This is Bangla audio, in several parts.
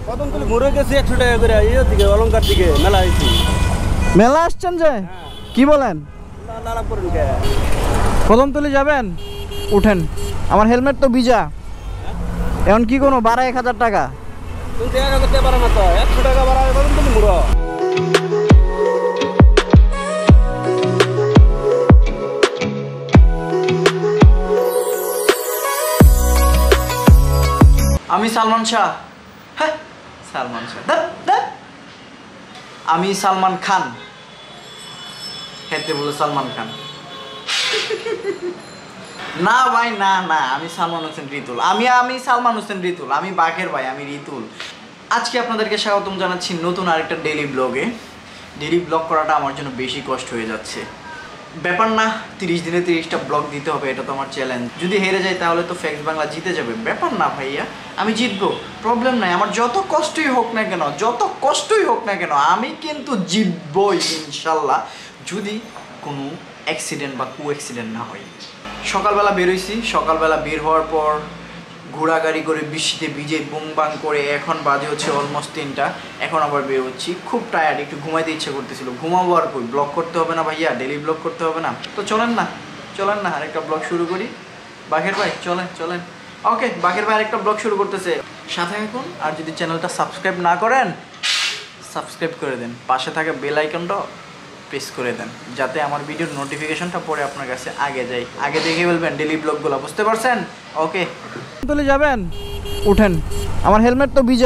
কদমতলি মোড়ে গেছি 100 টাকা করে এই দিকে অলংকার দিকে মেলা হইছে মেলা আসছেন যে কি বলেন লালা করেন কে কদমতলি যাবেন উঠেন আমার হেলমেট তো ভিজা এখন কি কোনো 12-1000 টাকা তুমি টাকা করতে পারো না তো 100 টাকা ভাড়া কদমতলি মোড় আমি সালমান শাহ হ্যাঁ সালমান শাহ আমি সালমান খান হেতে বলে সালমান খান না ভাই না না আমি সালমান হোসেন রিতুল আমি সালমান হোসেন রিতুল আমি বাঘের ভাই আমি রিতুল আজকে আপনাদেরকে স্বাগতম জানাচ্ছি নতুন আরেকটা ডেইলি ব্লগে ডেইলি ব্লগ করাটা আমার জন্য বেশি কষ্ট হয়ে যাচ্ছে ব্যাপার না 30 দিনে 30টা ব্লগ দিতে হবে এটা তো আমার চ্যালেঞ্জ যদি হেরে যাই তাহলে তো ফ্যাক্স বাংলা জিতে যাবে ব্যাপার না ভাইয়া আমি জিতবো প্রবলেম নাই আমার যত কষ্টই হোক না কেন আমি কিন্তু জিতবই ইনশাল্লাহ যদি কোনো অ্যাক্সিডেন্ট বা অ্যাক্সিডেন্ট না হয় সকালবেলা বেরোইছি সকালবেলা বের হওয়ার পর ঘোরাগাড়ি করে বৃষ্টিতে ভিজে বুম বাং করে এখন বাজে হচ্ছে অলমোস্ট 3টা এখন আবার বের হচ্ছি খুব টায়ার্ড একটু ঘুমাইতে ইচ্ছা করতেছিল ঘুমাবো আর কই ব্লগ করতে হবে না ভাইয়া ডেইলি ব্লগ করতে হবে না তো চলেন না আরেকটা ব্লগ শুরু করি বাঘের ভাই চলেন ওকে বাঘের ভাই আরেকটা ব্লগ শুরু করতেছে সাথে এখন আর যদি চ্যানেলটা সাবস্ক্রাইব না করেন সাবস্ক্রাইব করে দেন পাশে থাকা বেল আইকনটা প্রেস করে দেন যাতে আমার ভিডিওর নোটিফিকেশনটা পরে আপনার কাছে আগে যায় আগে দেখে বলবেন ডেইলি ব্লগগুলো বুঝতে পারছেন ওকে চলে যাবেন উঠেন আমার হেলমেট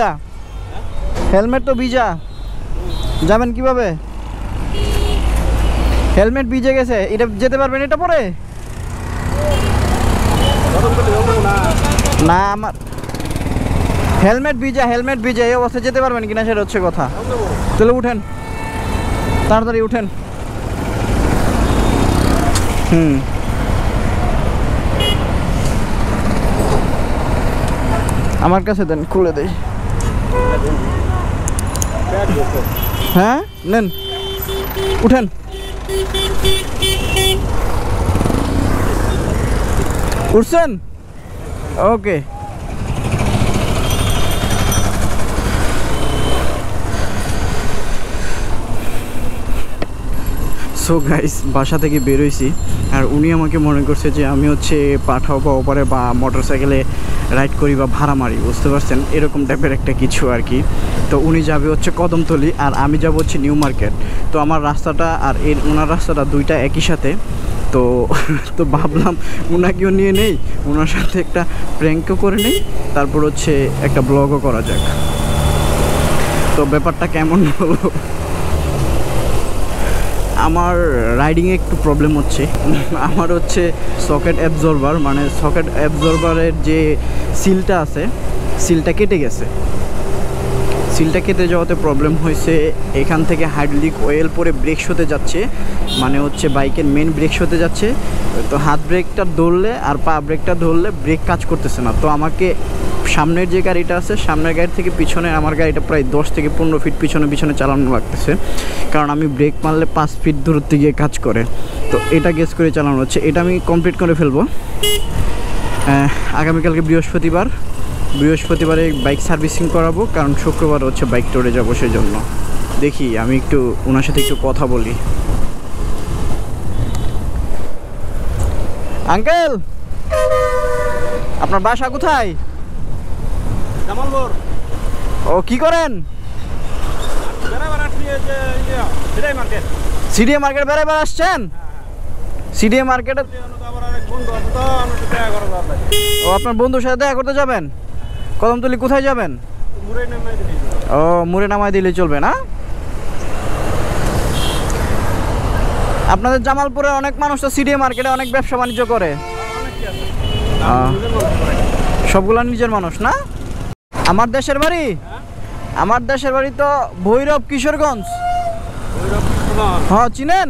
তো ভিজা যাবেন কিভাবে হেলমেট ভিজে গেছে এটা যেতে পারবেন এটা পরে না আমার হেলমেট ভিজা এই অবস্থায় যেতে পারবেন কিনা সেটা হচ্ছে কথা চলে উঠেন তাড়াতাড়ি উঠেন আমার কাছে দেন খুলে দেই হ্যাঁ নেন উঠেন উঠছেন ওকে সো গাইস বাসা থেকে বেরোইছি আর উনি আমাকে মনে করছে যে আমি হচ্ছে পাঠাও বা ওপারে বা মোটরসাইকেলে রাইড করি বা ভাড়া মারি বুঝতে পারছেন এরকম টাইপের একটা কিছু আর কি তো উনি যাবে হচ্ছে কদমতলি আর আমি যাব হচ্ছে নিউ মার্কেট তো আমার রাস্তাটা আর ওনার রাস্তাটা দুইটা একই সাথে তো ভাবলাম ওনাকেও নিয়ে নেই ওনার সাথে একটা প্র্যাঙ্কও করে নেই তারপর হচ্ছে একটা ব্লগও করা যাক তো ব্যাপারটা কেমন হলো আমার রাইডিংয়ে একটু প্রবলেম হচ্ছে আমার হচ্ছে সকেট অ্যাবজর্বারের যে সিলটা আছে সিলটা কেটে গেছে সিলটা কেটে যাওয়াতে প্রবলেম হয়েছে এখান থেকে হাইড্রোলিক অয়েল পরে ব্রেক হতে যাচ্ছে মানে হচ্ছে বাইকের মেন ব্রেক হতে যাচ্ছে তো হাত ব্রেকটা ধরলে আর পা ব্রেকটা ধরলে ব্রেক কাজ করতেছে না তো আমাকে সামনের যে গাড়িটা আছে সামনের গাড়ি থেকে পিছনে আমার গাড়িটা প্রায় 10 থেকে 15 ফিট পিছনে চালানো লাগতেছে কারণ আমি ব্রেক মারলে 5 ফিট দূরত্বে গিয়ে কাজ করে তো এটা গেস করে চালানো হচ্ছে এটা আমি কমপ্লিট করে ফেলবো আগামীকালকে বৃহস্পতিবারে বাইক সার্ভিসিং করাবো কারণ শুক্রবার হচ্ছে বাইক টোরে যাবো সেই জন্য দেখি আমি একটু ওনার সাথে একটু কথা বলি আঙ্কেল আপনার বাসা কোথায় জামালপুর ও কি করেন সিডিএ মার্কেট বেড়াবার আসছেন সিডিএ মার্কেটে ও আপনার বন্ধুর সাথে দেখা করতে যাবেন কদমতলি কোথায় যাবেন ও মুড়ে নামাই দিলে চলবে না আপনাদের জামালপুরে অনেক মানুষ তো সিডিএ মার্কেটে অনেক ব্যবসা বাণিজ্য করে সবগুলা নিজের মানুষ না আমার দেশের বাড়ি তো ভৈরব কিশোরগঞ্জ হ্যাঁ চিনেন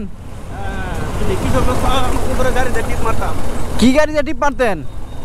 কি গাড়িতে টিপ মারতেন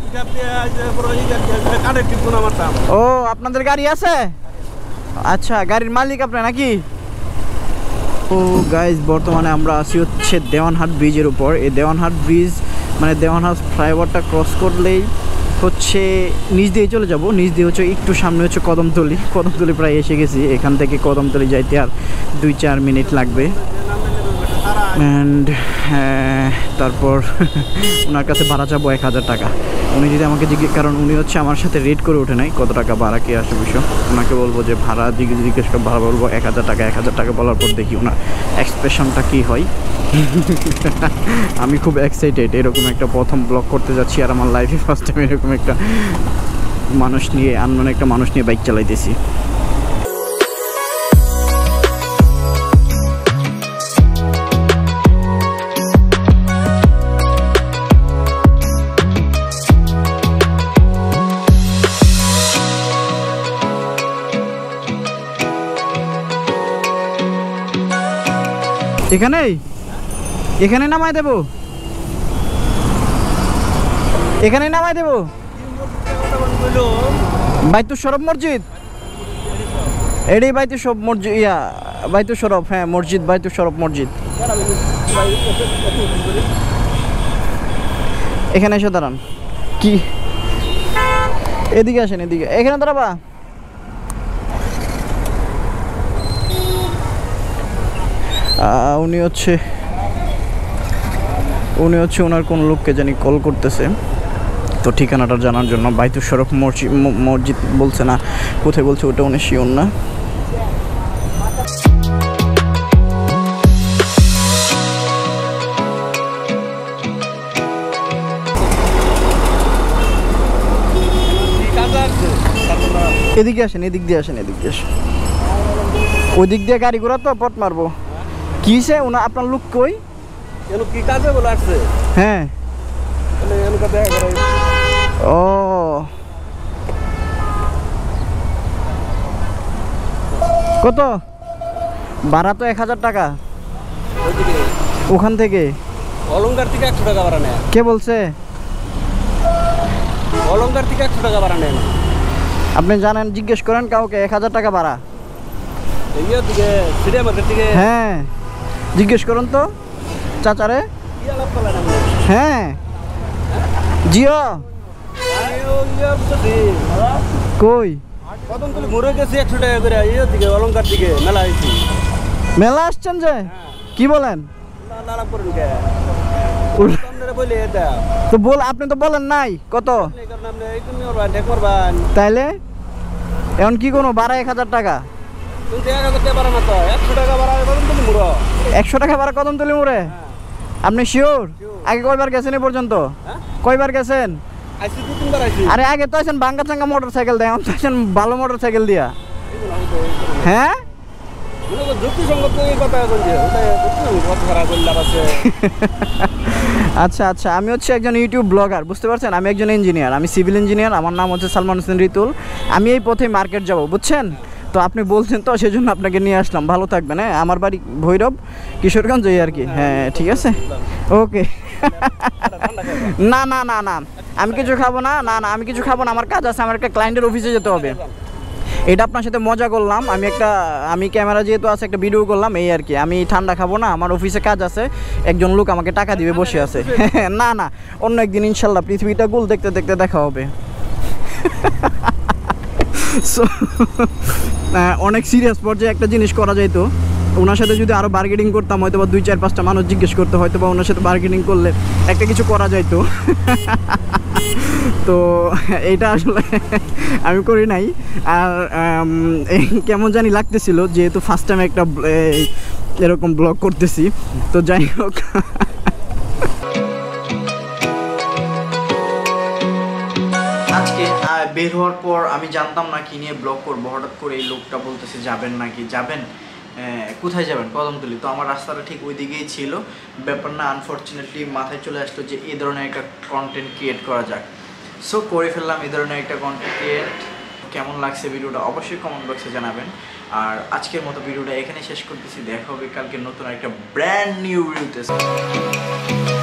ও আপনাদের গাড়ি আছে আচ্ছা গাড়ির মালিক আপনি নাকি ও গাইজ বর্তমানে আমরা আছি হচ্ছে দেওয়ানহাট ব্রিজের উপর এই দেওয়ানহাট ব্রিজ মানে দেওয়ানহাট ফ্লাইওভারটা ক্রস করলেই হচ্ছে নিচ দিয়ে চলে যাব। নিচ দিয়ে হচ্ছে একটু সামনে হচ্ছে কদমতলি। কদমতলি প্রায় এসে গেছি। এখান থেকে কদমতলি যাইতে আর 2-4 মিনিট লাগবে। অ্যান্ড তারপর ওনার কাছে ভাড়া চাবো 1000 টাকা। উনি যদি আমাকে কারণ উনি হচ্ছে আমার সাথে রেট করে ওঠে নাই কত টাকা ভাড়া কে আসে বিষয়। ওনাকে বলবো যে ভাড়া জিজ্ঞেস করে ভাড়া বলবো 1000 টাকা। 1000 টাকা বলার পর দেখি ওনার এক্সপ্রেশনটা কী হয়। আমি খুব এক্সাইটেড, এরকম একটা প্রথম ব্লগ করতে যাচ্ছি আর আমার লাইফে ফার্স্ট টাইম এরকম একটা মানুষ নিয়ে আননোন একটা মানুষ নিয়ে বাইক চালাইতেছি। এখানে নামাই দেবো, এখানে নামাই দেবো। বাইতুল শরফ মসজিদ, এটাই বাইতুল শরফ মসজিদ, বাইতুল শরফ, হ্যাঁ মসজিদ, বাইতুল শরফ মসজিদ। এখানে এসে দাঁড়ান। কি এদিকে আসেন, এদিকে, এখানে দাঁড়াবা। উনি হচ্ছে ওনার কোন লোককে জানি কল করতেছে, তো ঠিকানাটা জানার জন্য। বাইতুল শরফ মসজিদ বলছে না, কোথায় বলছে ওটা উনি শিওর না। এদিকে আসেন, এদিক দিয়ে আসেন, এদিক দিয়ে আসেন। ওই দিক দিয়ে গাড়ি ঘোড়া তো পট মারবো। কি সে আপনার লোক কই? কি কাজে বলে আসছে? হ্যাঁ, ও কত ভাড়া? তো 1000 টাকা। ওখান থেকে অলংকার থেকে 100 টাকা ভাড়া নেয়। কে বলছে? অলংকার থেকে 100 টাকা ভাড়া নেয়। আপনি জানেন? জিজ্ঞেস করেন কাউকে। 1000 টাকা ভাড়া। হ্যাঁ, জিজ্ঞেস করুন তো চাচারে। হ্যাঁ জিও কই? কদমতলি ঘুরে গেছি 100 টাকা করে। দিকে অলংকার দিকে মেলা হয়েছি। মেলা আসছেন যে? কি বলেন? তো বল, আপনি তো বলেন নাই কত। তাইলে এখন কি কোনো ভাড়া 1000 টাকা? 100 টাকা ভাড়া কদমতলি মোড়ে? আপনি শিওর? আগে কয়বার গেছেন এ পর্যন্ত? কয়বার গেছেন? আরে আগে তো আছেন ভাঙ্গা চাঙ্গা মোটর সাইকেল দেয়, এখন তো আছেন ভালো মোটর সাইকেল দিয়া। হ্যাঁ আচ্ছা আচ্ছা, আমি হচ্ছে একজন ইউটিউব ব্লগার, বুঝতে পারছেন? আমি একজন ইঞ্জিনিয়ার, আমি সিভিল ইঞ্জিনিয়ার। আমার নাম হচ্ছে সালমান হোসেন রিতুল। আমি এই পথে মার্কেট যাব, বুঝছেন? তো আপনি বলছেন তো, সেজন্য আপনাকে নিয়ে আসলাম। ভালো থাকবেন। হ্যাঁ, আমার বাড়ি ভৈরব, কিশোরগঞ্জ, এই আর কি। হ্যাঁ ঠিক আছে, ওকে। না না না না, আমি কিছু খাবো না। না না, আমি কিছু খাবো না, আমার কাজ আছে। আমার একটা ক্লায়েন্টের অফিসে যেতে হবে। এটা আপনার সাথে মজা করলাম। আমি ক্যামেরা যেহেতু আছে একটা ভিডিও করলাম, এই আর কি। আমি ঠান্ডা খাবো না, আমার অফিসে কাজ আছে। একজন লোক আমাকে টাকা দিবে, বসে আছে। না না, অন্য একদিন ইনশাল্লাহ পৃথিবীটা গোল দেখতে দেখতে দেখা হবে। অনেক সিরিয়াস পর্যায়ে একটা জিনিস করা যায়। তো ওনার সাথে যদি আরও বার্গেনিং করতাম, হয়তো বা 2-4-5টা মানুষ জিজ্ঞেস করতে, হয়তো বা ওনার সাথে বার্গেনিং করলে একটা কিছু করা যাইতো। তো এইটা আসলে আমি করি নাই। আর কেমন জানি লাগতেছিল, যেহেতু ফার্স্ট টাইম একটা এরকম ব্লগ করতেছি। তো যাই হোক, আজকে বের হওয়ার পর আমি জানতাম না কি নিয়ে ব্লগ করবো। হঠাৎ করে এই লোকটা বলতেছে যাবেন নাকি, যাবেন কোথায় যাবেন? কদমতলি। তো আমার রাস্তাটা ঠিক ওই দিকেই ছিল। ব্যাপার না, আনফর্চুনেটলি মাথায় চলে আসলো যে এই ধরনের একটা কন্টেন্ট ক্রিয়েট করা যাক। সো করে ফেললাম এই ধরনের একটা কন্টেন্ট ক্রিয়েট। কেমন লাগছে ভিডিওটা অবশ্যই কমেন্ট বক্সে জানাবেন। আর আজকের মতো ভিডিওটা এখানে শেষ করতেছি। দেখা হবে কালকে নতুন একটা ব্র্যান্ড নিউ ভিডিওতে।